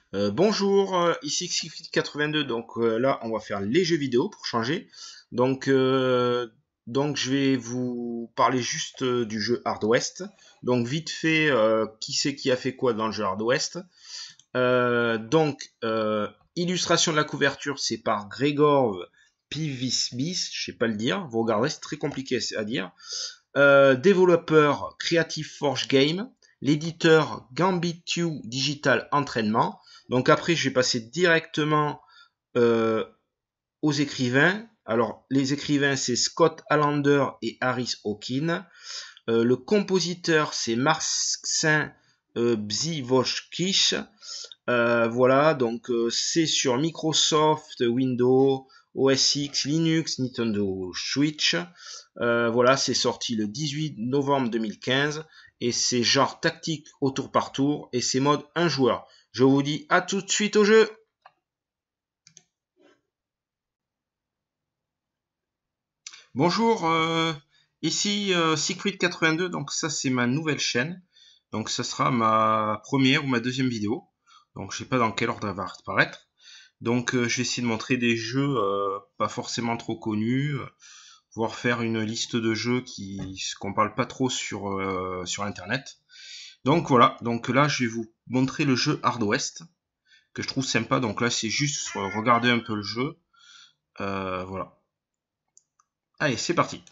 Bonjour, ici Xfit82. Donc là, on va faire les jeux vidéo pour changer. Donc, je vais vous parler juste du jeu Hard West. Donc vite fait, qui c'est qui a fait quoi dans le jeu Hard West. Illustration de la couverture, c'est par Gregor Pivisbis, je sais pas le dire. Vous regardez, c'est très compliqué à dire. Développeur Creative Forge Game. L'éditeur Gambit2 Digital Entraînement. Donc après, je vais passer directement euh, aux écrivains. Alors, les écrivains, c'est Scott Allender et Harris Hawkin. Le compositeur, c'est Marcin Bzivojkic. Voilà, donc c'est sur Microsoft, Windows, OS X, Linux, Nintendo Switch. Voilà, c'est sorti le 18 novembre 2015 et c'est genre tactique au tour par tour et c'est mode un joueur. Je vous dis à tout de suite au jeu. Bonjour, ici Siegfried82, donc ça c'est ma nouvelle chaîne. Donc ça sera ma première ou ma deuxième vidéo. Donc je sais pas dans quel ordre elle va apparaître. Donc je vais essayer de montrer des jeux pas forcément trop connus, voire faire une liste de jeux qu'on parle pas trop sur internet. Donc voilà, donc là je vais vous montrer le jeu Hard West que je trouve sympa. Donc là c'est juste regarder un peu le jeu. Voilà. Allez, c'est parti.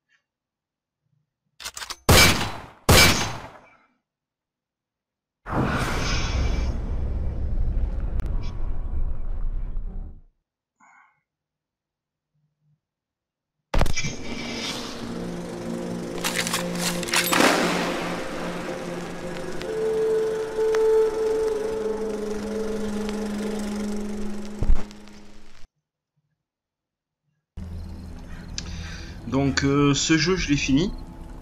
Donc ce jeu je l'ai fini.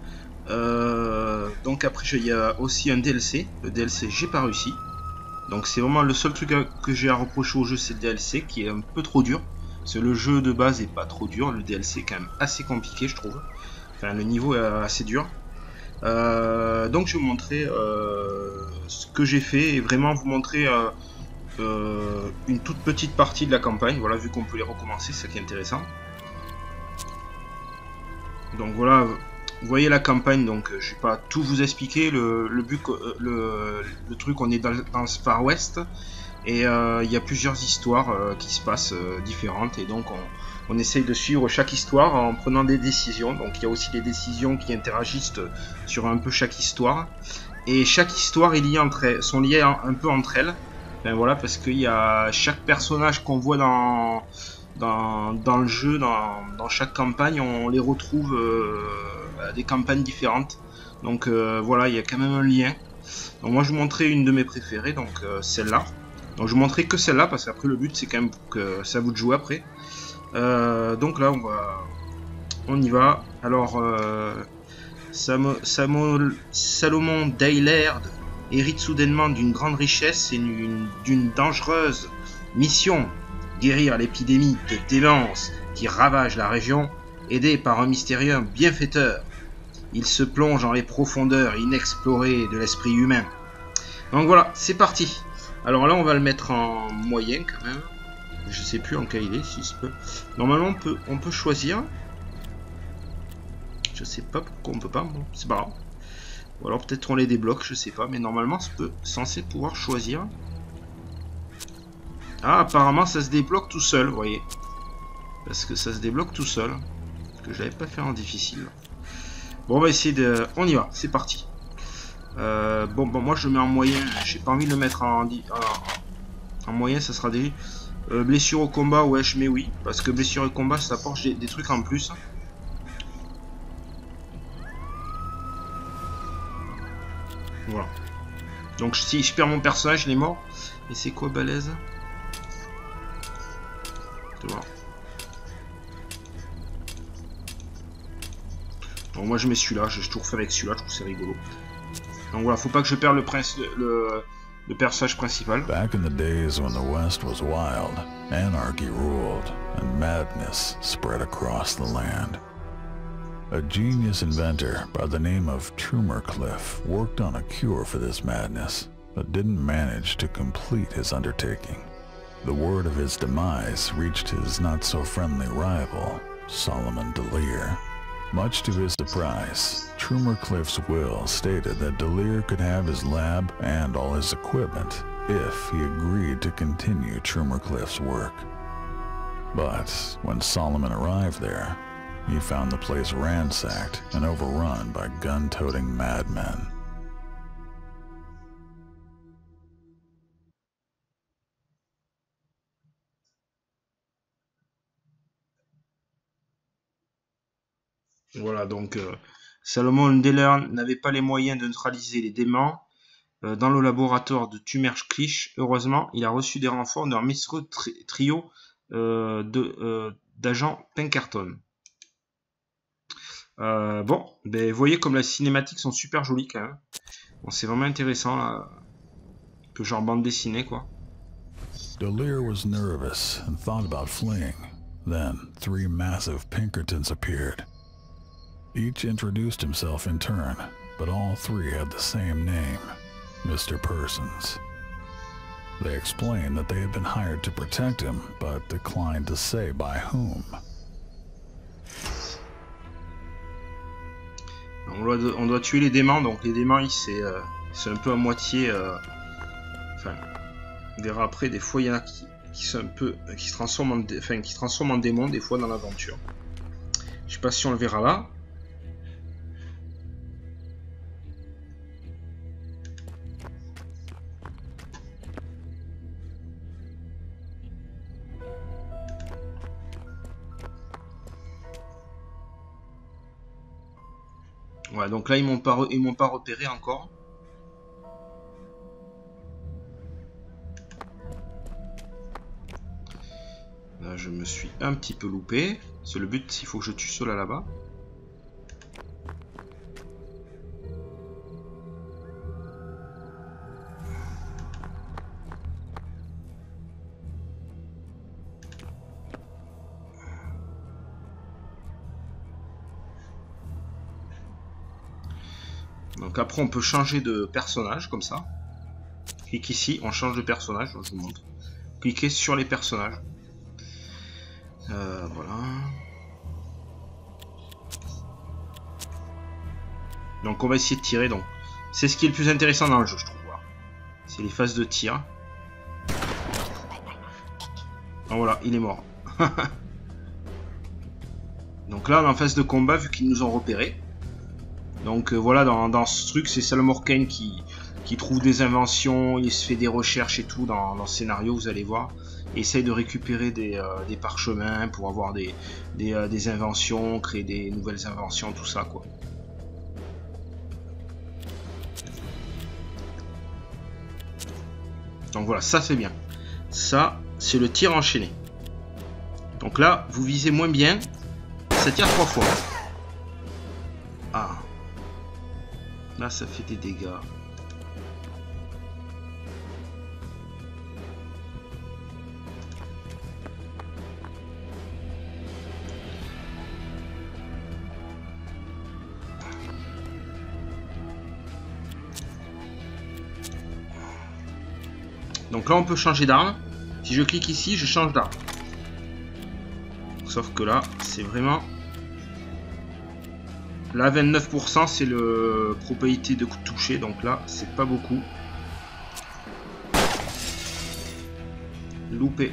Donc après il y a aussi un DLC. Le DLC j'ai pas réussi. Donc c'est vraiment le seul truc que j'ai à reprocher au jeu, c'est le DLC qui est un peu trop dur. Parce que le jeu de base est pas trop dur, le DLC est quand même assez compliqué je trouve. Enfin le niveau est assez dur. Donc je vais vous montrer ce que j'ai fait et vraiment vous montrer une toute petite partie de la campagne. Voilà, vu qu'on peut les recommencer, c'est ça qui est intéressant. Donc voilà, vous voyez la campagne, donc je vais pas tout vous expliquer. Le but, le truc, on est dans le Far West et il y a plusieurs histoires qui se passent différentes et donc on essaye de suivre chaque histoire en prenant des décisions. Donc il y a aussi des décisions qui interagissent sur un peu chaque histoire et chaque histoire est liée entre elles, sont liées un peu entre elles. Ben voilà, parce qu'il y a chaque personnage qu'on voit dans le jeu, dans chaque campagne, on les retrouve à des campagnes différentes. Donc voilà, il y a quand même un lien. Donc moi je vous montrais une de mes préférées, donc celle-là. Donc je vous montrais que celle-là, parce qu'après le but c'est quand même que ça vous de jouer après. Donc là on y va. Alors Salomon Daillard hérite soudainement d'une grande richesse et d'une dangereuse mission: guérir l'épidémie de démence qui ravage la région, aidé par un mystérieux bienfaiteur. Il se plonge dans les profondeurs inexplorées de l'esprit humain. Donc voilà, c'est parti. Alors là, on va le mettre en moyen quand même. Je sais plus en quel il est, si se peut. Normalement, on peut choisir. Je sais pas pourquoi on peut pas, bon, c'est pas grave. Ou alors peut-être on les débloque, je sais pas. Mais normalement, c'est censé pouvoir choisir. Ah, apparemment ça se débloque tout seul, vous voyez. Parce que ça se débloque tout seul. Parce que je l'avais pas fait en difficile. Bon, on va essayer de... On y va, c'est parti. Bon, moi je le mets en moyen. J'ai pas envie de le mettre en moyen, ça sera des... blessure au combat, ouais, je mets oui. Parce que blessure au combat, ça apporte des trucs en plus. Voilà. Donc si je perds mon personnage, il est mort. Et c'est quoi balèze? Voilà. Donc moi je mets celui-là, je tout refais avec celui-là, je trouve c'est rigolo. Donc voilà, faut pas que je perde le personnage principal. Back in the days when the West was wild, anarchy ruled, and madness spread across the land. A genius inventor by the name of Trumercliff worked on a cure for this madness. but didn't manage to complete his undertaking. The word of his demise reached his not-so-friendly rival, Solomon D'Lear. Much to his surprise, Trummercliff's will stated that D'Lear could have his lab and all his equipment if he agreed to continue Trummercliff's work. But when Solomon arrived there, he found the place ransacked and overrun by gun-toting madmen. Voilà, donc Solomon D'Lear n'avait pas les moyens de neutraliser les démons dans le laboratoire de Trummercliff. Heureusement, il a reçu des renforts d'un mystérieux trio d'agents Pinkerton. Bon, ben, vous voyez comme les cinématiques sont super jolies quand même. Bon, c'est vraiment intéressant là, que genre bande dessinée quoi. D'Lear was nervous and thought about fleeing. Then 3 massive Pinkertons appeared. Each introduced himself in turn, but all 3 had the same name, Mr. Persons. They explained that they had been hired to protect him, but declined to say by whom. On doit tuer les démons, donc les démons c'est un peu à moitié... Enfin, on verra après, des fois il y en a qui sont un peu... qui se transforment en démons des fois dans l'aventure. Je sais pas si on le verra là. Ouais, donc là ils m'ont pas repéré encore. Là je me suis un petit peu loupé. C'est le but, il faut que je tue ceux-là là-bas. Donc après on peut changer de personnage comme ça. Clique ici, on change de personnage, je vous montre. Cliquez sur les personnages. Voilà. Donc on va essayer de tirer. Donc c'est ce qui est le plus intéressant dans le jeu, je trouve. C'est les phases de tir. Donc voilà, il est mort. Donc là on est en phase de combat vu qu'ils nous ont repérés. Donc voilà, dans ce truc, c'est Solomon Kane qui trouve des inventions, il se fait des recherches et tout dans le scénario, vous allez voir. Il essaye de récupérer des parchemins pour avoir des inventions, créer des nouvelles inventions, tout ça quoi. Donc voilà, ça c'est bien. Ça, c'est le tir enchaîné. Donc là, vous visez moins bien, ça tire 3 fois. Ah. Là, ça fait des dégâts. Donc là, on peut changer d'arme. Si je clique ici, je change d'arme. Sauf que là, c'est vraiment... Là, 29%, c'est le probabilité de toucher, donc là, c'est pas beaucoup. Loupé.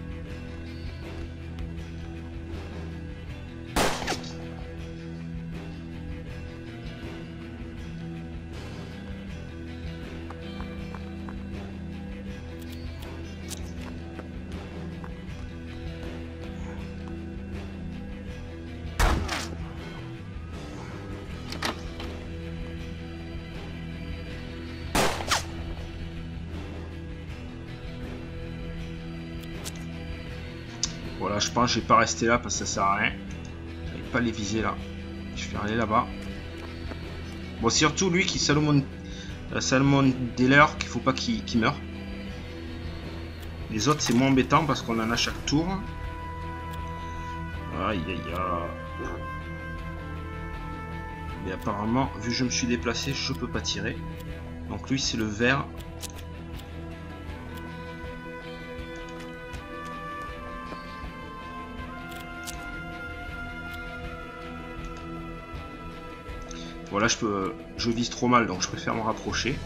Voilà, je pense que je vais pas rester là parce que ça sert à rien. Je vais pas les viser là. Je vais aller là-bas. Bon, surtout lui qui Solomon D'Lear, qu'il faut pas qu'il meure. Les autres c'est moins embêtant parce qu'on en a chaque tour. Aïe aïe aïe. Mais apparemment, vu que je me suis déplacé, je peux pas tirer. Donc lui c'est le vert. Bon là je vise trop mal, donc je préfère me rapprocher.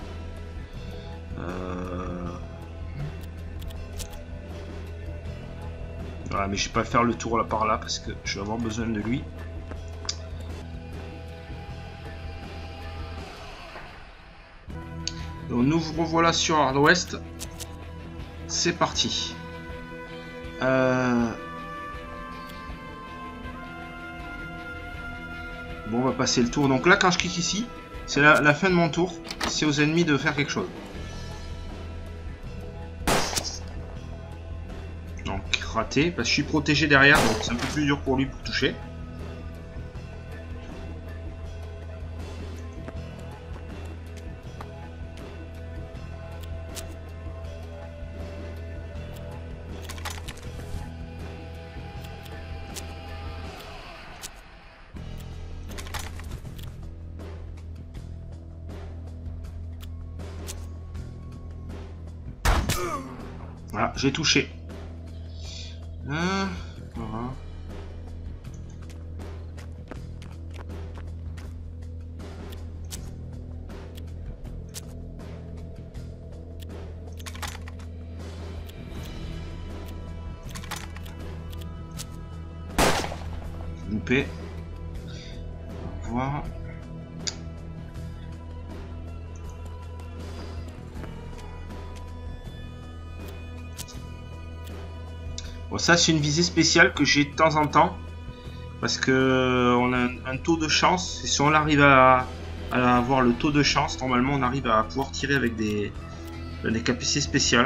Voilà, mais je vais pas faire le tour là par là parce que je vais avoir besoin de lui. Donc nous vous revoilà sur Hard West. C'est parti. Bon, on va passer le tour. Donc là, quand je clique ici, c'est la fin de mon tour. C'est aux ennemis de faire quelque chose. Donc raté, parce que je suis protégé derrière, donc c'est un peu plus dur pour lui pour toucher. Voilà, j'ai touché. Voilà. Loupé. Au revoir. Bon, ça c'est une visée spéciale que j'ai de temps en temps parce que on a un taux de chance. Et si on arrive à avoir le taux de chance, normalement on arrive à pouvoir tirer avec des KPC spéciales.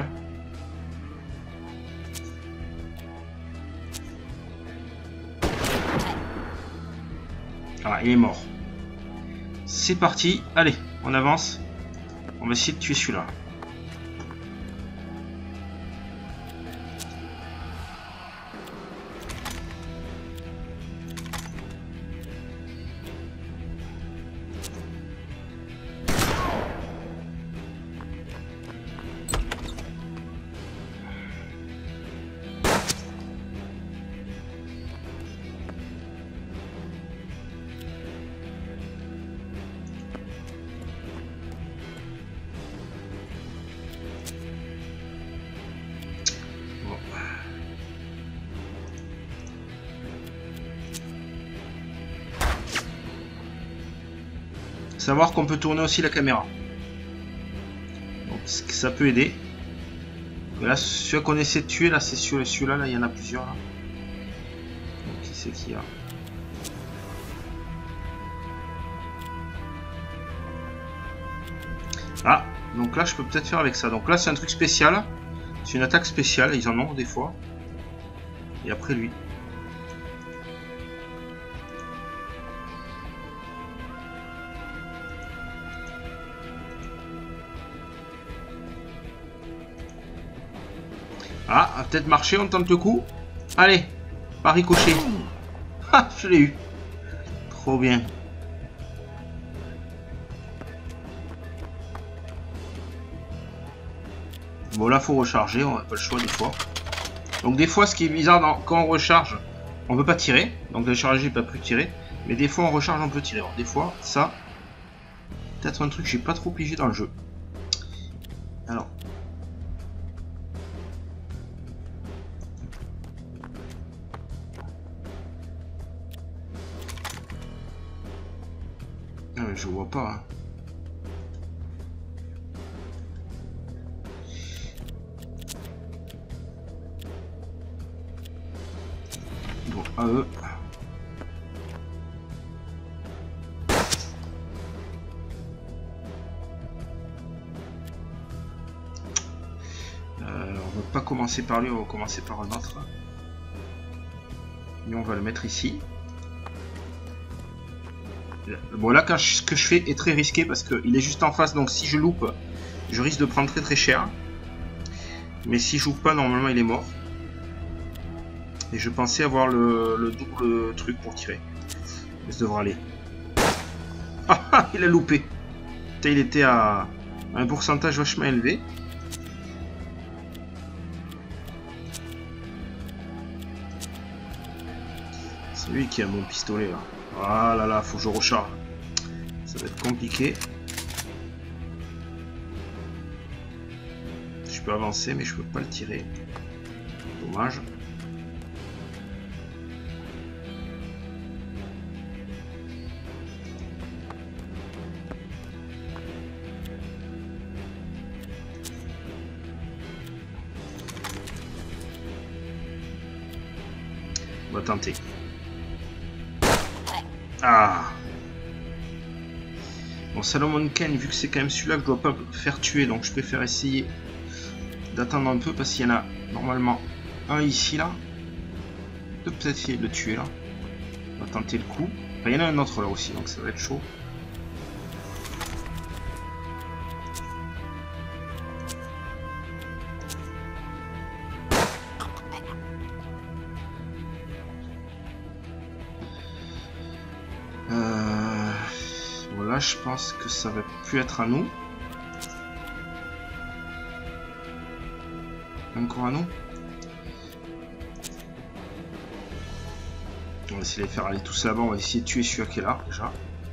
Voilà, il est mort. C'est parti, allez, on avance. On va essayer de tuer celui-là. Savoir qu'on peut tourner aussi la caméra. Donc ça peut aider. Et là, celui qu'on essaie de tuer, là, c'est celui-là, là, il y en a plusieurs. Là. Donc, qui c'est qu'il y a? Ah, donc là, je peux peut-être faire avec ça. Donc là, c'est un truc spécial. C'est une attaque spéciale, ils en ont des fois. Et après lui. Ah, a peut-être marché, on tente le coup. Allez, par ricochet. Ah, je l'ai eu. Trop bien. Bon, là, faut recharger, on n'a pas le choix des fois. Donc des fois, ce qui est bizarre, quand on recharge, on peut pas tirer. Donc le chargé, j'ai pas pu tirer. Mais des fois, on recharge, on peut tirer. Alors, des fois, ça, peut-être un truc que j'ai pas trop pigé dans le jeu. Alors. Je vois pas. Hein. Bon, à eux. On va pas commencer par lui, on va commencer par un autre. Et on va le mettre ici. Bon là ce que je fais est très risqué parce qu'il est juste en face, donc si je loupe je risque de prendre très cher, mais si je loupe pas normalement il est mort. Et je pensais avoir le double truc pour tirer, mais ça devrait aller. Ah, il a loupé. Putain, il était à un pourcentage vachement élevé. C'est lui qui a mon pistolet là. Ah là là, faut que je recharge. Ça va être compliqué. Je peux avancer mais je peux pas le tirer. Dommage. On va tenter. Ah. Bon, Salomon Kane, vu que c'est quand même celui-là que je dois pas faire tuer, donc je préfère essayer d'attendre un peu parce qu'il y en a normalement un ici là. Je peux peut-être essayer de le tuer là. On va tenter le coup. Enfin, il y en a un autre là aussi, donc ça va être chaud. Voilà, je pense que ça va plus être à nous. Encore à nous. On va essayer de les faire aller tous là-bas. On va essayer de tuer celui-là qui est là déjà.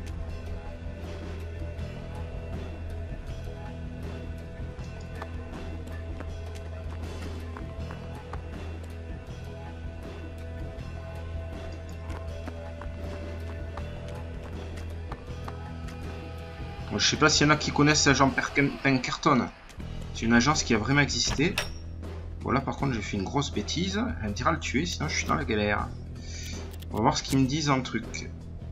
Bon, je sais pas s'il y en a qui connaissent l'agent Pinkerton. C'est une agence qui a vraiment existé. Voilà, par contre, j'ai fait une grosse bêtise. Elle me dira le tuer, sinon je suis dans la galère. On va voir ce qu'ils me disent en truc.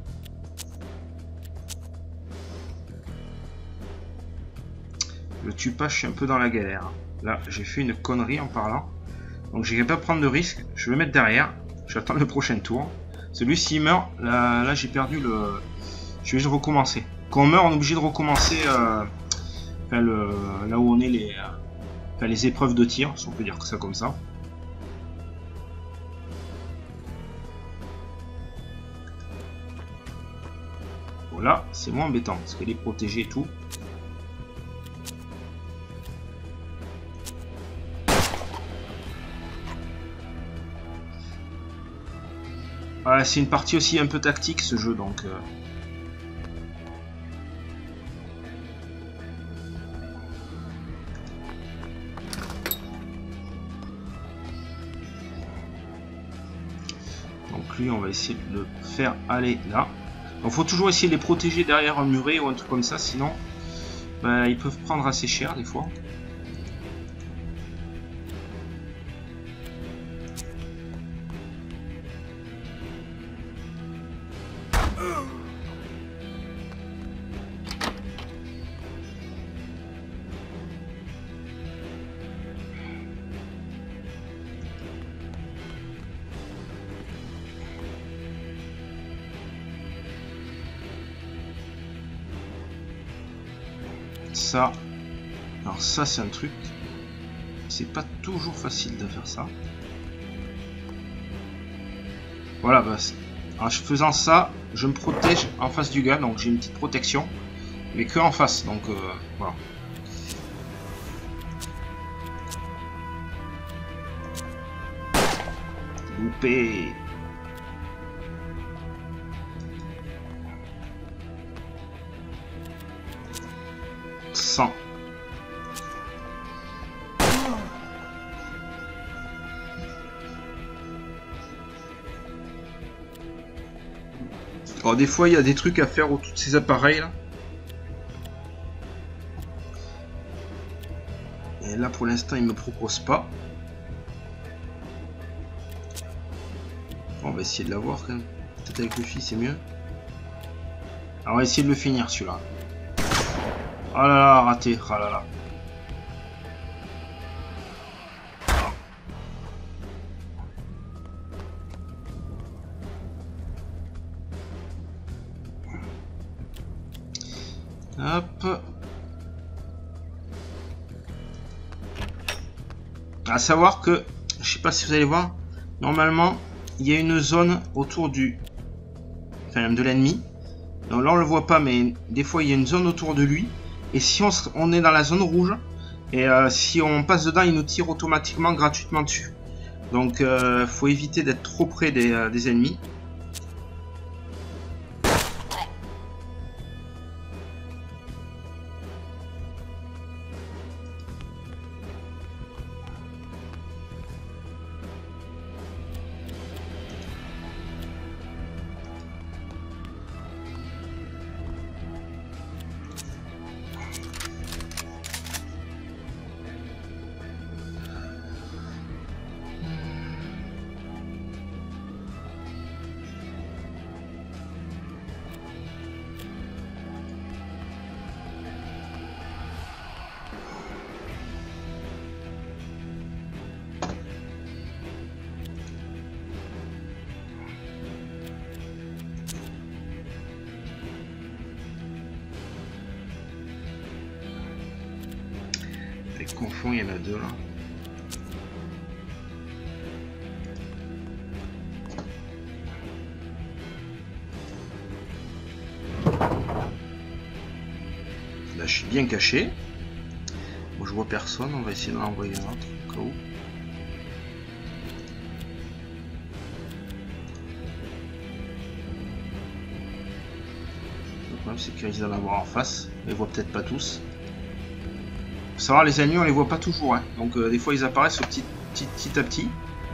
Le tue pas, je suis un peu dans la galère. Là, j'ai fait une connerie en parlant. Donc, je vais pas prendre de risque. Je vais me mettre derrière. Je vais attendre le prochain tour. Celui s'il meurt, là j'ai perdu le... Je vais recommencer. Quand on meurt, on est obligé de recommencer là où on est les épreuves de tir, si on peut dire que ça comme ça. Voilà, c'est moins embêtant parce qu'elle est protégée et tout. Voilà, c'est une partie aussi un peu tactique ce jeu, donc... Donc lui, on va essayer de le faire aller là. Donc faut toujours essayer de les protéger derrière un muret ou un truc comme ça, sinon bah, ils peuvent prendre assez cher des fois. Ça, alors ça c'est un truc, c'est pas toujours facile de faire ça. Voilà, bah, en faisant ça, je me protège en face du gars, donc j'ai une petite protection, mais que en face, donc voilà. Loupé. Alors des fois il y a des trucs à faire autour de ces appareils là. Et là pour l'instant il me propose pas. Bon, on va essayer de l'avoir quand même. Peut-être avec le fil c'est mieux. Alors on va essayer de le finir celui-là. Oh là là, raté, oh là là. Hop. À savoir que, je sais pas si vous allez voir, normalement, il y a une zone autour du... Enfin, de l'ennemi. Donc là on le voit pas, mais des fois il y a une zone autour de lui. Et si on est dans la zone rouge, et si on passe dedans, il nous tire automatiquement gratuitement dessus. Donc faut éviter d'être trop près des ennemis. les confonds, il y en a deux là. Là, je suis bien caché. Bon, je vois personne, on va essayer d'en envoyer un autre au cas où. Le problème, c'est qu'ils risquent d'en avoir en face. On les voit peut-être pas tous. Faut savoir, les ennemis, on les voit pas toujours. Hein. Donc, des fois, ils apparaissent petit à petit.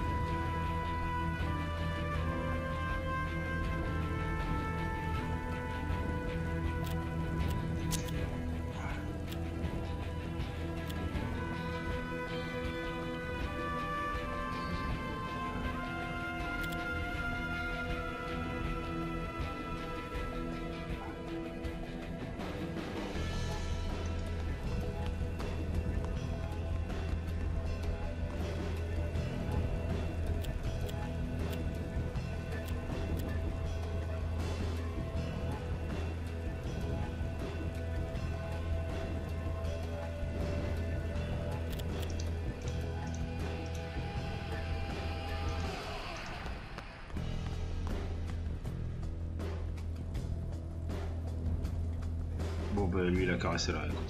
Bon, bah, lui, il a caressé là, écoutez.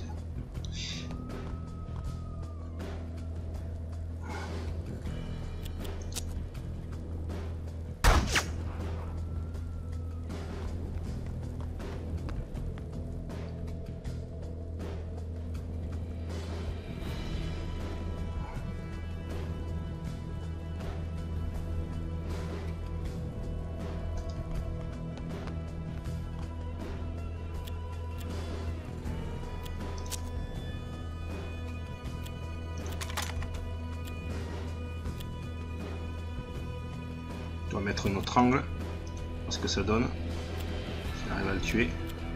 On va mettre notre angle, voir ce que ça donne. Si on arrive à le tuer.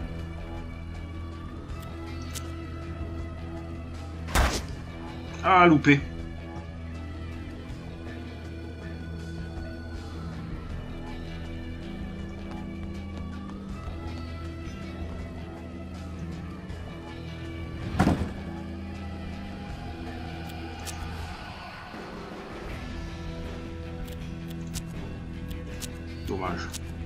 Ah, loupé. Dommage.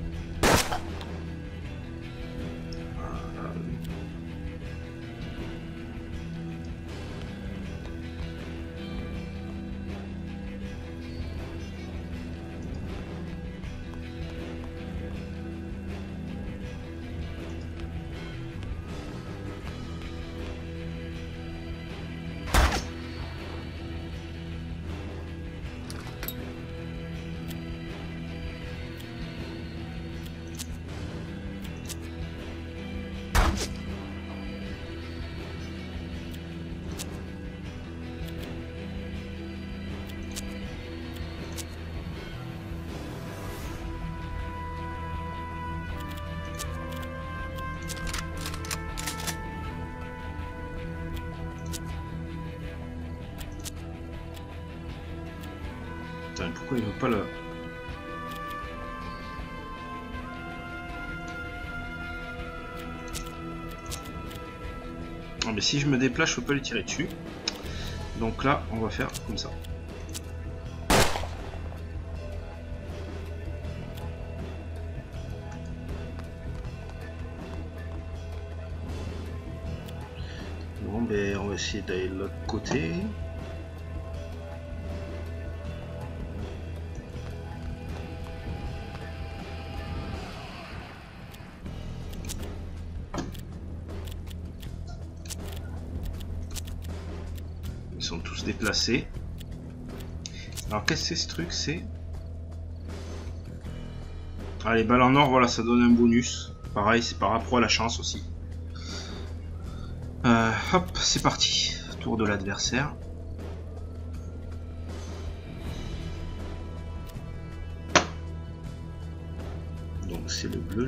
Putain, pourquoi il veut pas le... Ah, mais si je me déplace, je peux pas lui tirer dessus. Donc là, on va faire comme ça. Bon, ben, on va essayer d'aller de l'autre côté. Ils sont tous déplacés. Alors qu'est-ce que c'est ce truc? C'est... Ah, les balles en or, voilà, ça donne un bonus. Pareil, c'est par rapport à la chance aussi. Hop, c'est parti. Tour de l'adversaire. Donc c'est le bleu.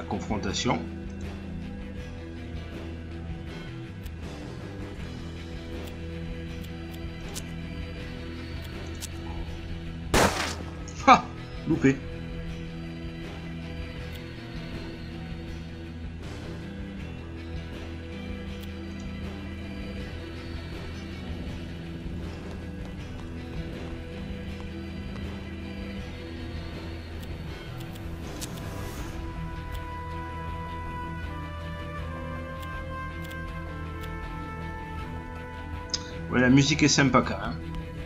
confrontation. Ah, loupé. Ouais, la musique est sympa quand même.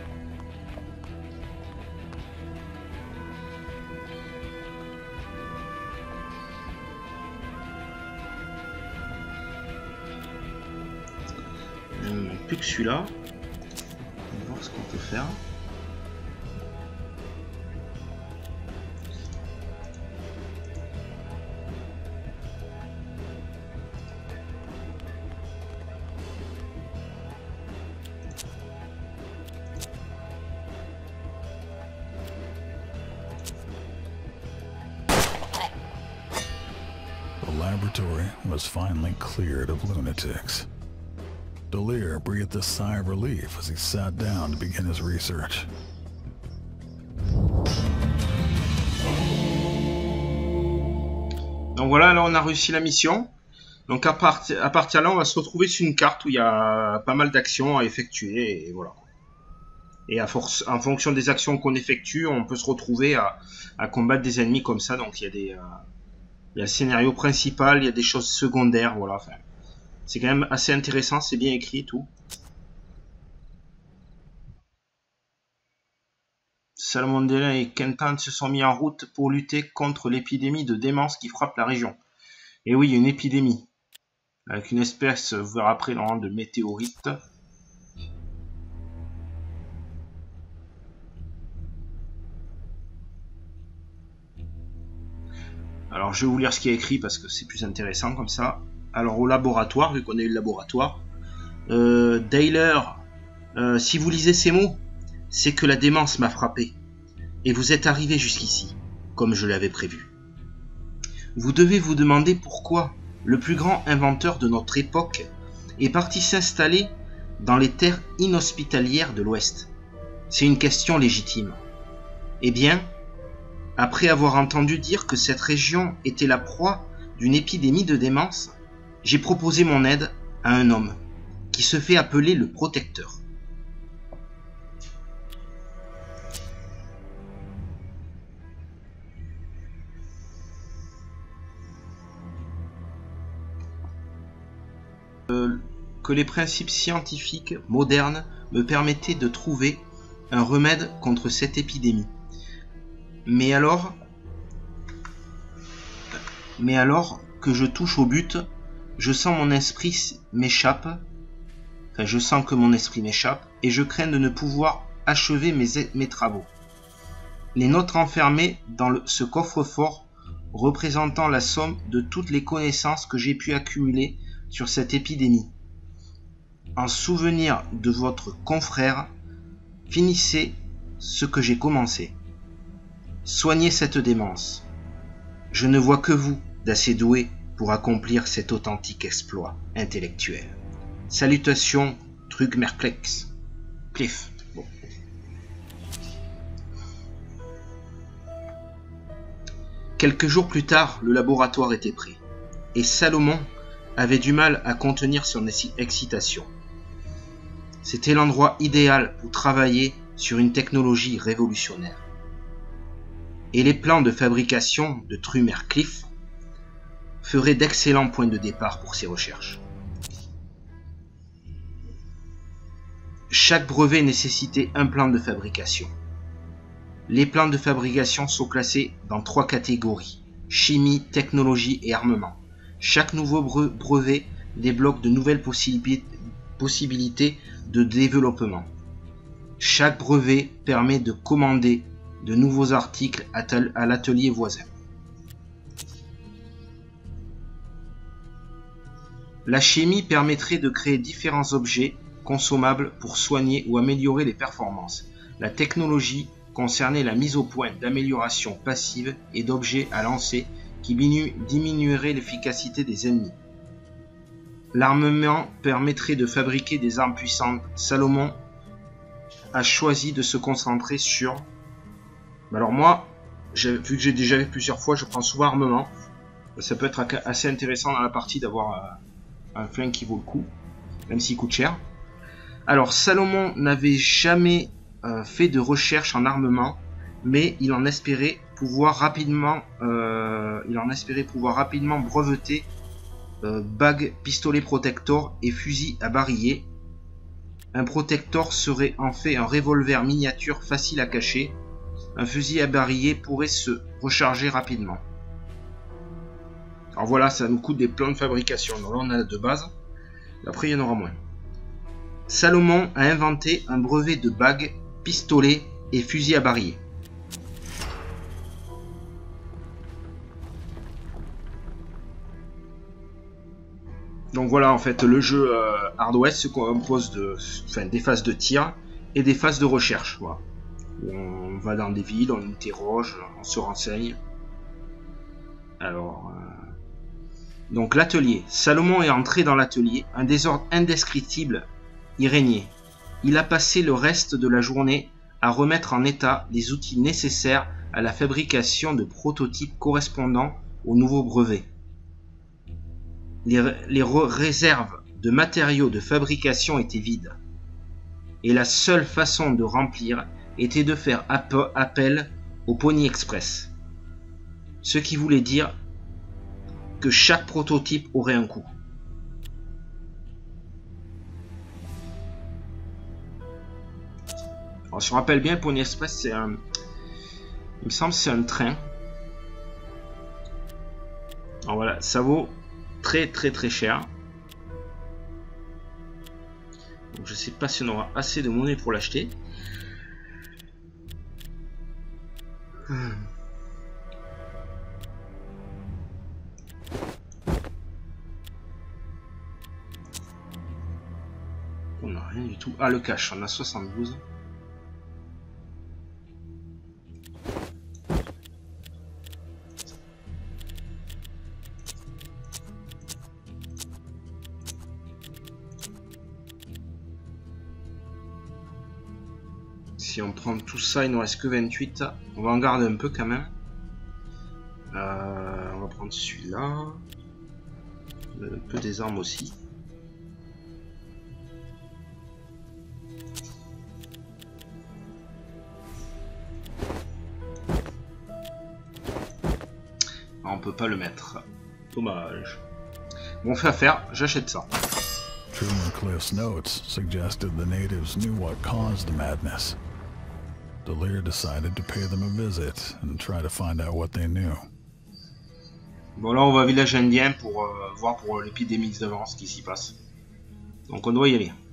Il ne manque plus que celui-là. On va voir ce qu'on peut faire. The laboratory was finally cleared of lunatics. Delir breathed a sigh of relief as he sat down to begin his research. Donc voilà, là on a réussi la mission. Donc à partir de là, on va se retrouver sur une carte où il y a pas mal d'actions à effectuer. Et voilà. Et en fonction des actions qu'on effectue, on peut se retrouver à combattre des ennemis comme ça. Donc il y a le scénario principal, il y a des choses secondaires. Voilà. Enfin, c'est quand même assez intéressant, c'est bien écrit et tout. Salomondela et Kentan se sont mis en route pour lutter contre l'épidémie de démence qui frappe la région. Et oui, il y a une épidémie. Avec une espèce, vous verrez après, de météorite. Alors je vais vous lire ce qui est écrit parce que c'est plus intéressant comme ça. Alors au laboratoire, vu qu'on a eu le laboratoire. Delir, si vous lisez ces mots, c'est que la démence m'a frappé. Et vous êtes arrivé jusqu'ici, comme je l'avais prévu. Vous devez vous demander pourquoi le plus grand inventeur de notre époque est parti s'installer dans les terres inhospitalières de l'Ouest. C'est une question légitime. Eh bien, après avoir entendu dire que cette région était la proie d'une épidémie de démence, j'ai proposé mon aide à un homme qui se fait appeler le Protecteur. Que les principes scientifiques modernes me permettaient de trouver un remède contre cette épidémie. Mais alors que je touche au but, je sens mon esprit m'échappe. Enfin, je sens que mon esprit m'échappe et je crains de ne pouvoir achever mes travaux. Les notes enfermées dans ce coffre-fort représentant la somme de toutes les connaissances que j'ai pu accumuler sur cette épidémie. En souvenir de votre confrère, finissez ce que j'ai commencé. Soignez cette démence. Je ne vois que vous d'assez doué pour accomplir cet authentique exploit intellectuel. Salutations, Trugmerclex. Cliff. Bon. Quelques jours plus tard, le laboratoire était prêt, et Salomon avait du mal à contenir son excitation. C'était l'endroit idéal pour travailler sur une technologie révolutionnaire. Et les plans de fabrication de Trugmercliff feraient d'excellents points de départ pour ses recherches. Chaque brevet nécessitait un plan de fabrication. Les plans de fabrication sont classés dans 3 catégories: chimie, technologie et armement. Chaque nouveau brevet débloque de nouvelles possibilités de développement. Chaque brevet permet de commander de nouveaux articles à l'atelier voisin. La chimie permettrait de créer différents objets consommables pour soigner ou améliorer les performances. La technologie concernait la mise au point d'améliorations passives et d'objets à lancer qui diminuerait l'efficacité des ennemis. L'armement permettrait de fabriquer des armes puissantes. Salomon a choisi de se concentrer sur... Alors moi, vu que j'ai déjà vu plusieurs fois, je prends souvent armement. Ça peut être assez intéressant dans la partie d'avoir un flingue qui vaut le coup, même s'il coûte cher. Alors Salomon n'avait jamais fait de recherche en armement, mais il en espérait pouvoir rapidement breveter bague, pistolet protector et fusil à barillet. Un protector serait en fait un revolver miniature facile à cacher. Un fusil à barillet pourrait se recharger rapidement. Alors voilà, ça nous coûte des plans de fabrication. Donc là on a de base. Après il y en aura moins. Salomon a inventé un brevet de bague, pistolet et fusil à barillet. Donc voilà, en fait, le jeu Hard West se compose des phases de tir et des phases de recherche. Voilà. On va dans des villes, on interroge, on se renseigne. Alors, donc l'atelier. Salomon est entré dans l'atelier. Un désordre indescriptible y régnait. Il a passé le reste de la journée à remettre en état les outils nécessaires à la fabrication de prototypes correspondant au nouveau brevet. Les réserves de matériaux de fabrication étaient vides. Et la seule façon de remplir était de faire appel au Pony Express. Ce qui voulait dire que chaque prototype aurait un coût. Alors, je me rappelle bien, Pony Express, c'est un... Il me semble que c'est un train. Alors voilà, ça vaut très cher. Donc, je sais pas si on aura assez de monnaie pour l'acheter. On n'a rien du tout. Ah, le cash, on a 72. Si on prend tout ça, il ne nous reste que 28. On va en garder un peu quand même. On va prendre celui-là. Un peu des armes aussi. On peut pas le mettre. Dommage. Bon, fait affaire, j'achète ça. Truman Cliff's notes suggested the natives knew what caused the madness. Delir decided to pay them a visit and try to find out what they knew. Bon, là on va au village indien pour voir pour l'épidémie de ce qui s'y passe. Donc on doit y aller.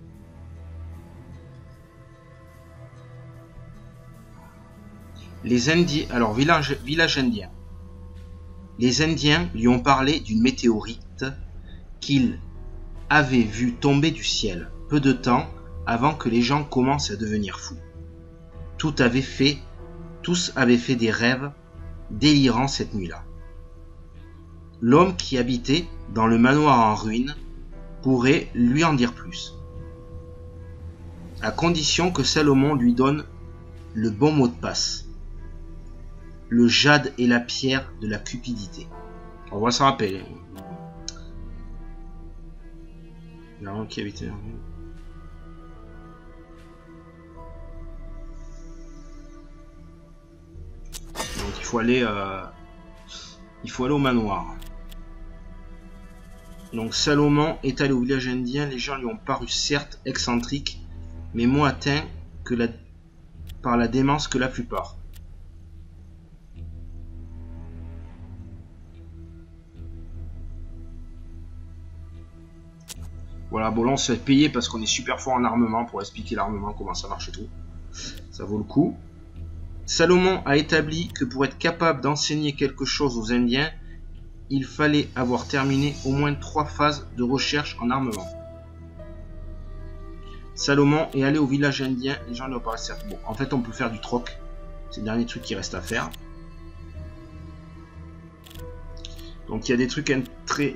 Les Indiens, alors village indien. Les Indiens lui ont parlé d'une météorite qu'ils avaient vu tomber du ciel, peu de temps avant que les gens commencent à devenir fous. Tous avaient fait des rêves délirants cette nuit-là. L'homme qui habitait dans le manoir en ruine pourrait lui en dire plus, à condition que Salomon lui donne le bon mot de passe. Le jade et la pierre de la cupidité. On va s'en rappeler. L'homme qui habitait en ruine. Donc il faut aller au manoir. Donc Salomon est allé au village indien. Les gens lui ont paru certes excentriques, mais moins atteints par la démence que la plupart. Voilà, bon là on se fait payer parce qu'on est super fort en armement pour expliquer l'armement, comment ça marche et tout. Ça vaut le coup. Salomon a établi que pour être capable d'enseigner quelque chose aux Indiens, il fallait avoir terminé au moins 3 phases de recherche en armement. Salomon est allé au village indien, les gens ne l'ont pas certes. Bon, en fait on peut faire du troc, c'est le dernier truc qui reste à faire. Donc il y a des trucs très...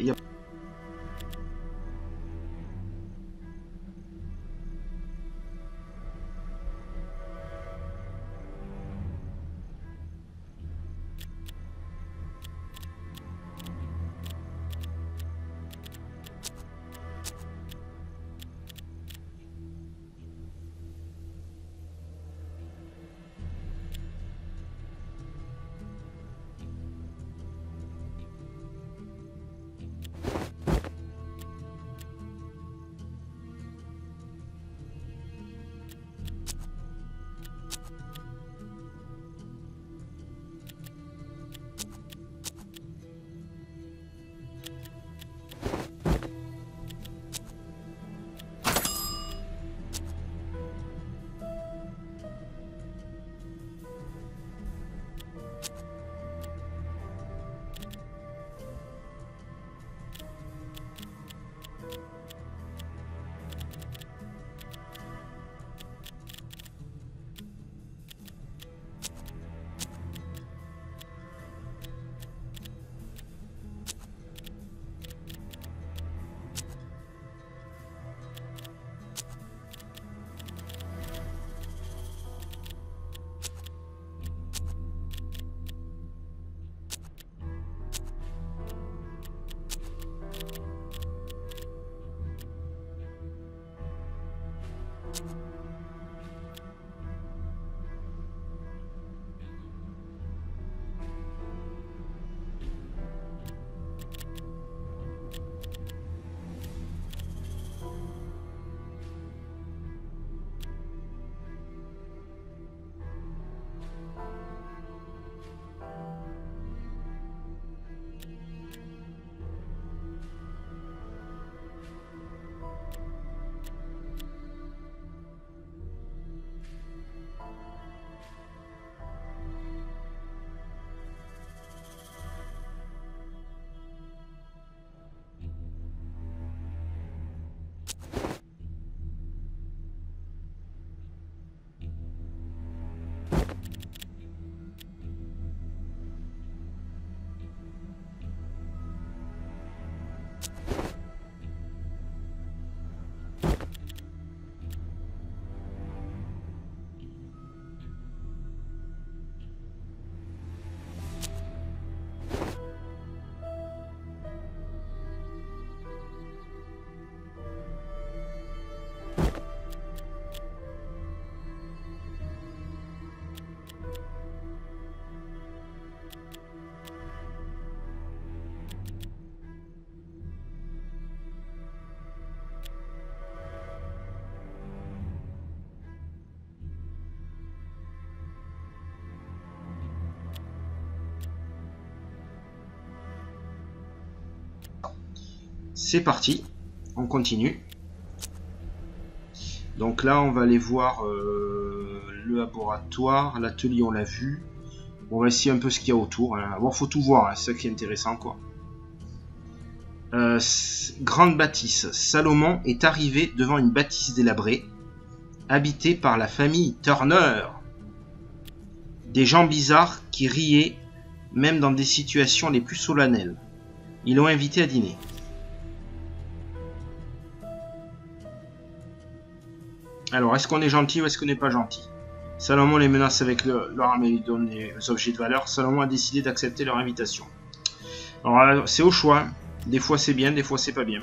C'est parti, on continue. Donc là on va aller voir le laboratoire, l'atelier on l'a vu. On va essayer un peu ce qu'il y a autour. Hein. Bon, faut tout voir, hein. C'est ça qui est intéressant quoi. Grande bâtisse. Salomon est arrivé devant une bâtisse délabrée, habitée par la famille Turner. Des gens bizarres qui riaient, même dans des situations les plus solennelles. Ils l'ont invité à dîner. Alors, est-ce qu'on est gentil ou est-ce qu'on n'est pas gentil? Salomon les menace avec leur arme et lui donne les objets de valeur. Salomon a décidé d'accepter leur invitation. Alors, c'est au choix. Des fois c'est bien, des fois c'est pas bien.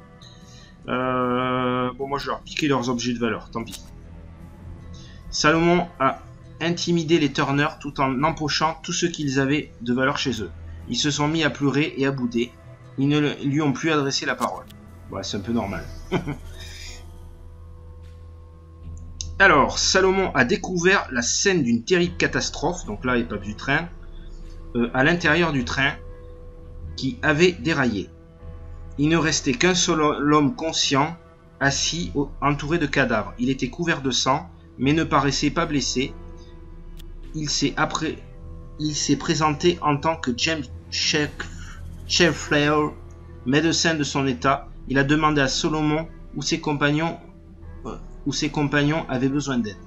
Bon, moi je vais leur piquer leurs objets de valeur, tant pis. Salomon a intimidé les Turner tout en empochant tout ce qu'ils avaient de valeur chez eux. Ils se sont mis à pleurer et à bouder. Ils ne lui ont plus adressé la parole. Ouais, c'est un peu normal. Alors, Salomon a découvert la scène d'une terrible catastrophe, donc là, épave du train, à l'intérieur du train qui avait déraillé. Il ne restait qu'un seul homme conscient, assis, entouré de cadavres. Il était couvert de sang, mais ne paraissait pas blessé. Il s'est présenté en tant que James Sheffler, médecin de son état. Il a demandé à Salomon où ses compagnons avaient besoin d'aide.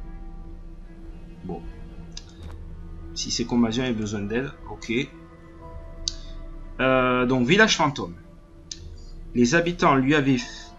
Bon. Si ses compagnons avaient besoin d'aide, ok. Donc village fantôme. Les habitants lui avaient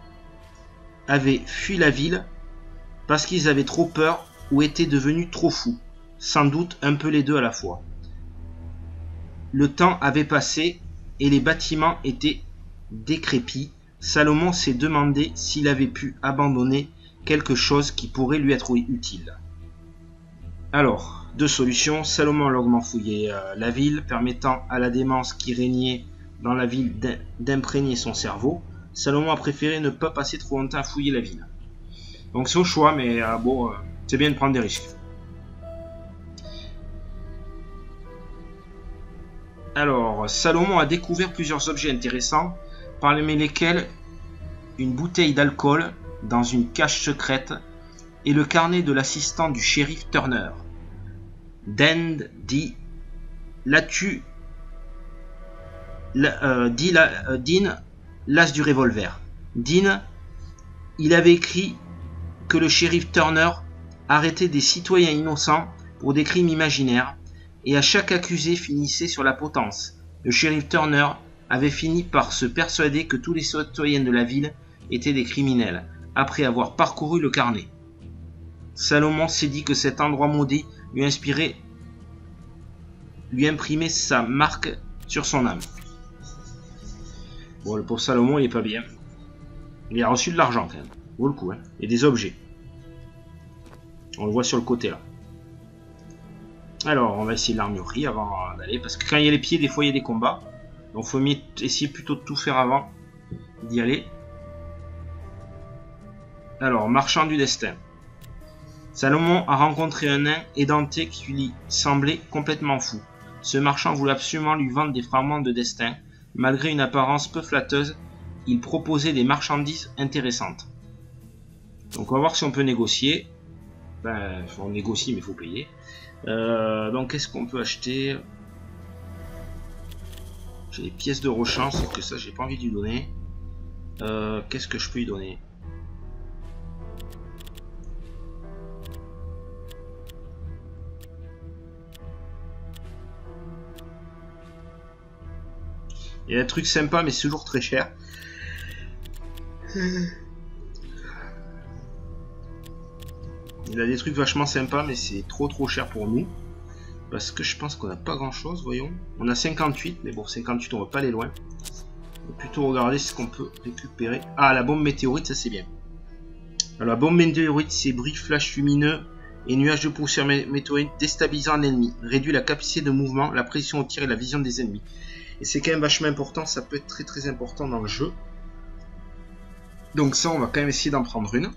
fui la ville parce qu'ils avaient trop peur ou étaient devenus trop fous. Sans doute un peu les deux à la fois. Le temps avait passé et les bâtiments étaient décrépits. Salomon s'est demandé s'il avait pu abandonner quelque chose qui pourrait lui être utile. Alors, deux solutions. Salomon a longuement fouillé la ville, permettant à la démence qui régnait dans la ville d'imprégner son cerveau. Salomon a préféré ne pas passer trop longtemps à fouiller la ville. Donc c'est au choix, mais bon, c'est bien de prendre des risques. Alors, Salomon a découvert plusieurs objets intéressants, parmi lesquels une bouteille d'alcool dans une cache secrète et le carnet de l'assistant du shérif Turner. Dend dit Dean, l'as du revolver. Dean, il avait écrit que le shérif Turner arrêtait des citoyens innocents pour des crimes imaginaires et à chaque accusé finissait sur la potence. Le shérif Turner avait fini par se persuader que tous les citoyens de la ville étaient des criminels, après avoir parcouru le carnet. Salomon s'est dit que cet endroit maudit lui imprimait sa marque sur son âme. Bon, le pauvre Salomon, il est pas bien. Il a reçu de l'argent quand même. Vaut le coup, hein. Et des objets. On le voit sur le côté là. Alors, on va essayer l'armurerie avant d'aller. Parce que quand il y a les pieds, des fois il y a des combats. Donc, il faut essayer plutôt de tout faire avant d'y aller. Alors, marchand du destin. Salomon a rencontré un nain édenté qui lui semblait complètement fou. Ce marchand voulait absolument lui vendre des fragments de destin. Malgré une apparence peu flatteuse, il proposait des marchandises intéressantes. Donc, on va voir si on peut négocier. Ben, on négocie, mais il faut payer. Donc, qu'est-ce qu'on peut acheter? J'ai des pièces de rechange, sauf que ça, j'ai pas envie de lui donner. Qu'est-ce que je peux lui donner? Il y a un truc sympa, mais c'est toujours très cher. Il a des trucs vachement sympas, mais c'est trop cher pour nous. Parce que je pense qu'on n'a pas grand chose, voyons. On a 58, mais bon, 58, on va pas aller loin. On va plutôt regarder ce qu'on peut récupérer. Ah, la bombe météorite, ça c'est bien. Alors, la bombe météorite, c'est bruit flash lumineux et nuages de poussière météorite déstabilisant l'ennemi. Réduit la capacité de mouvement, la pression au tir et la vision des ennemis. Et c'est quand même vachement important, ça peut être très important dans le jeu. Donc ça, on va quand même essayer d'en prendre une.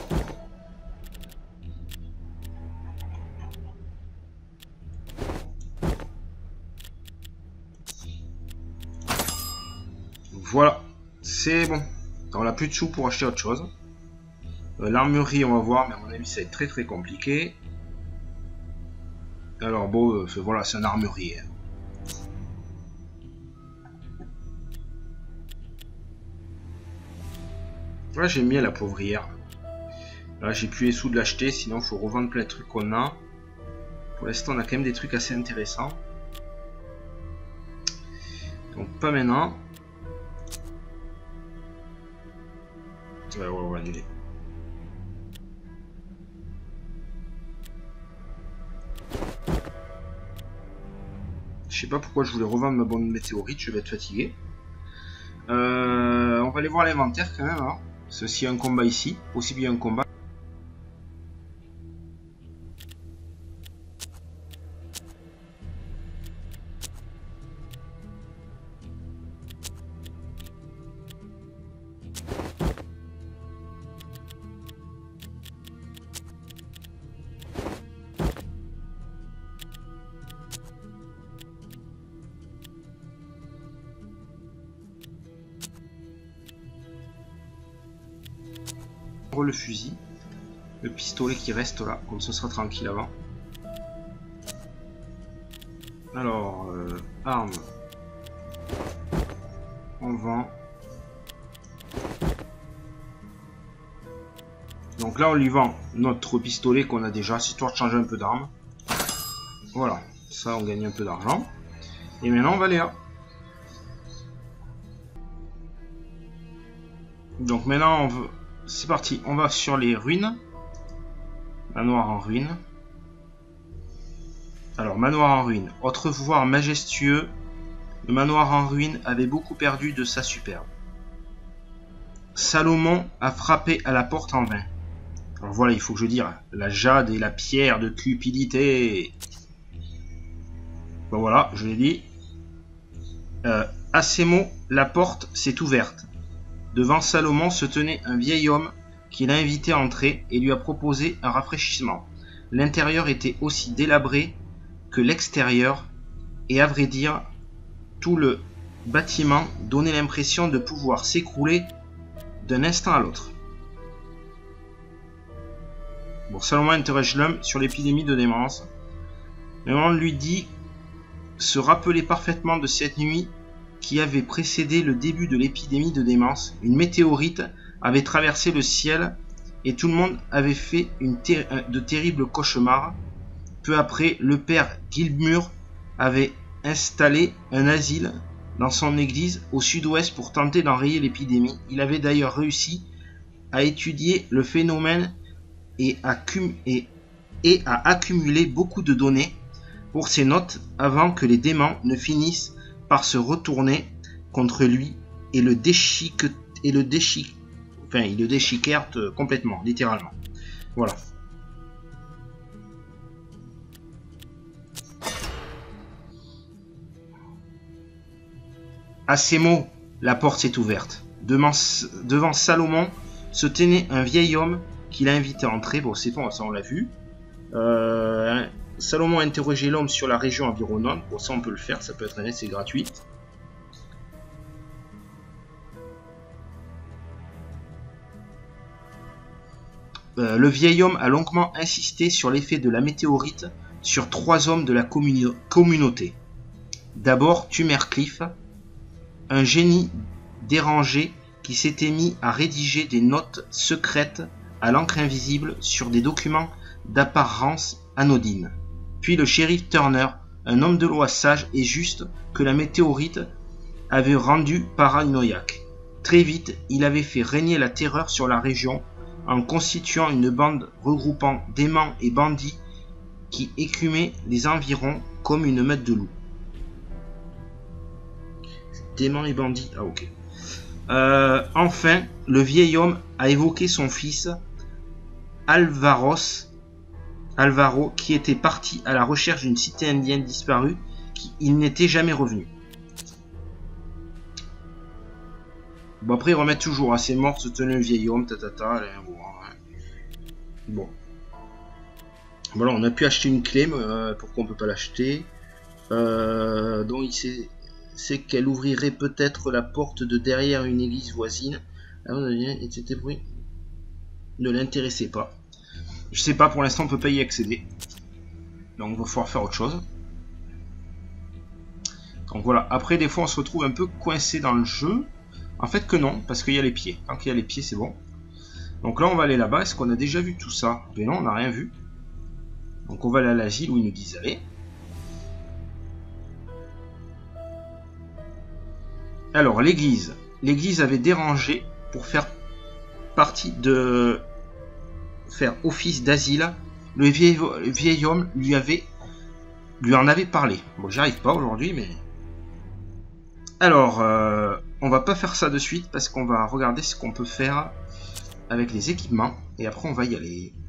Voilà, c'est bon. On n'a plus de sous pour acheter autre chose. L'armurerie, on va voir, mais à mon avis, ça va être très compliqué. Alors bon, voilà, c'est un armurier. Là, j'aime bien la poivrière. Là, j'ai plus les sous de l'acheter, sinon il faut revendre plein de trucs qu'on a. Pour l'instant, on a quand même des trucs assez intéressants. Donc, pas maintenant. Ouais, on va annuler. Je sais pas pourquoi je voulais revendre ma bombe météorite, je vais être fatigué. On va aller voir l'inventaire quand même. Hein. Ceci, un combat ici, aussi bien un combat. Le fusil, le pistolet qui reste là, comme ce sera tranquille avant. Alors, armes, on vend. Donc là, on lui vend notre pistolet qu'on a déjà, histoire de changer un peu d'armes. Voilà, ça, on gagne un peu d'argent. Et maintenant, on va aller là. Donc maintenant, c'est parti. On va sur les ruines. Manoir en ruine. Alors, manoir en ruine. Autrefois majestueux, le manoir en ruine avait beaucoup perdu de sa superbe. Salomon a frappé à la porte en vain. Alors voilà, il faut que je dise, la jade et la pierre de cupidité. Bon voilà, je l'ai dit. À ces mots, la porte s'est ouverte. Devant Salomon se tenait un vieil homme qui l'a invité à entrer et lui a proposé un rafraîchissement. L'intérieur était aussi délabré que l'extérieur, et à vrai dire, tout le bâtiment donnait l'impression de pouvoir s'écrouler d'un instant à l'autre. Bon, Salomon interroge l'homme sur l'épidémie de démence. Le homme lui dit se rappeler parfaitement de cette nuit qui avait précédé le début de l'épidémie de démence. Une météorite avait traversé le ciel et tout le monde avait fait de terribles cauchemars. Peu après, le père Gilmour avait installé un asile dans son église au sud-ouest pour tenter d'enrayer l'épidémie. Il avait d'ailleurs réussi à étudier le phénomène et à accumuler beaucoup de données pour ses notes avant que les démons ne finissent par se retourner contre lui et le déchiquèrent complètement, littéralement. Voilà. À ces mots, la porte s'est ouverte. Devant Salomon se tenait un vieil homme qui l'a invité à entrer. Bon, c'est bon, ça on l'a vu. Salomon a interrogé l'homme sur la région environnante. Bon, ça on peut le faire, ça peut être un essai gratuit. Le vieil homme a longuement insisté sur l'effet de la météorite sur 3 hommes de la communauté. D'abord, Tumercliff, un génie dérangé qui s'était mis à rédiger des notes secrètes à l'encre invisible sur des documents d'apparence anodine. Puis le shérif Turner, un homme de loi sage et juste que la météorite avait rendu paranoïaque. Très vite, il avait fait régner la terreur sur la région en constituant une bande regroupant démons et bandits qui écumaient les environs comme une meute de loups. Démons et bandits, ah ok. Enfin, le vieil homme a évoqué son fils Alvaro, qui était parti à la recherche d'une cité indienne disparue, il n'était jamais revenu. Bon, après, ils remettent toujours à ses morts se tenait le vieil homme, Bon. Voilà, on a pu acheter une clé, pourquoi on peut pas l'acheter? Donc, il sait qu'elle ouvrirait peut-être la porte de derrière une église voisine. Et c'était bruit ne l'intéressait pas. Je sais pas, pour l'instant on peut pas y accéder. Donc il va falloir faire autre chose. Donc voilà, après des fois on se retrouve un peu coincé dans le jeu. En fait que non, parce qu'il y a les pieds. Tant qu'il y a les pieds c'est bon. Donc là on va aller là-bas. Est-ce qu'on a déjà vu tout ça? Mais non, on n'a rien vu. Donc on va aller à l'asile où ils nous disent aller. Alors l'église. L'église avait dérangé pour faire office d'asile. Le vieil homme lui en avait parlé. Bon, j'y arrive pas aujourd'hui, mais... Alors, on va pas faire ça de suite, parce qu'on va regarder ce qu'on peut faire avec les équipements, et après on va y aller.